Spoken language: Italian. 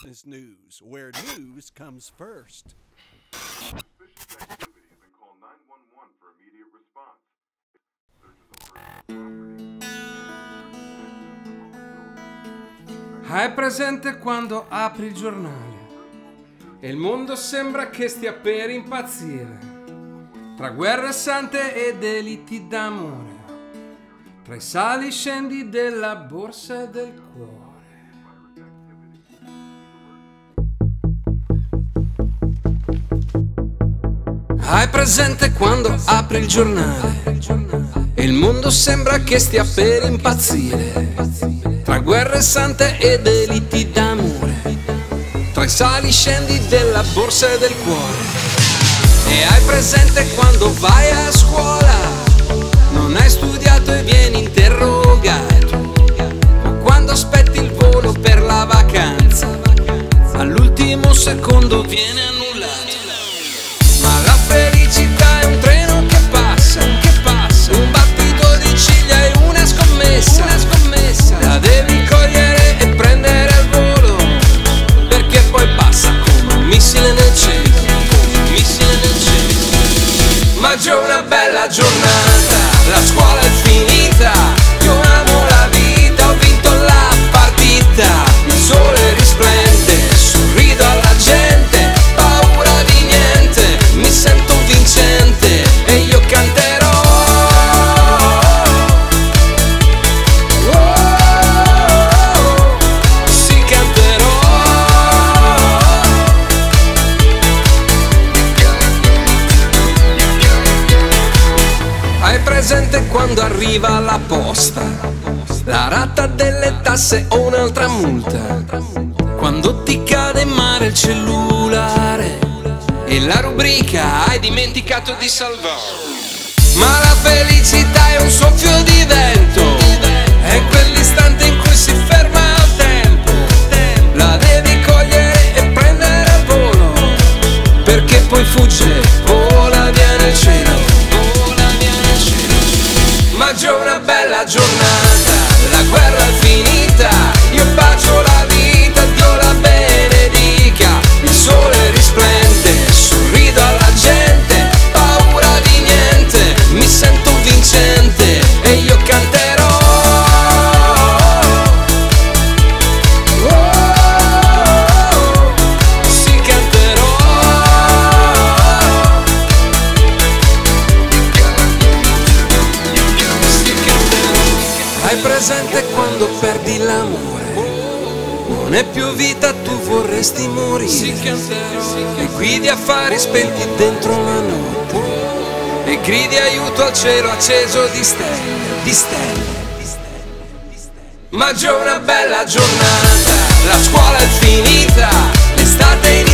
Business news, where news comes first. Suspicious activities and call 911 for immediate response. Hai presente quando apri il giornale e il mondo sembra che stia per impazzire, tra guerre sante e delitti d'amore, tra i sali e scendi della borsa e del cuore. Hai presente quando apri il giornale e il mondo sembra che stia per impazzire, tra guerre sante e delitti d'amore, tra i sali e scendi della borsa e del cuore. E hai presente quando vai a scuola, non hai studiato e vieni interrogato, ma quando aspetti il volo per la vacanza, all'ultimo secondo viene annullato. Ma la felicità è un treno che passa, un battito di ciglia e una scommessa, la devi cogliere e prendere al volo, perché poi passa come un missile nel cielo, Ma c'è una bella giornata, la scuola è finita, io amo la vita, ho vinto la partita, il sole risplende, sorrido alla gente, paura di niente, mi sento vincente e io canterò. Sì, canterò. Hai presente quando arriva la posta, la rata delle tasse o un'altra multa, quando ti cade in mare il cellulare e la rubrica hai dimenticato di salvare. Ma la felicità è un soffio di vento, è quell'istante in cui si ferma il tempo, la devi cogliere e prendere al volo, perché poi fugge, vola via nel cielo. Ma c'è una bella giornata, la guerra è finita, io bacio la vita, Dio la benedica, il sole risplende, sorrido alla gente, paura di niente, mi sento vincente e io canterò. Sì, canterò. Hai presente quando perdi l'amore? Non è più vita, tu vorresti morire. E guidi affari spenti dentro la notte e gridi aiuto al cielo acceso di stelle. Ma c'è una bella giornata, la scuola è finita, l'estate è iniziata.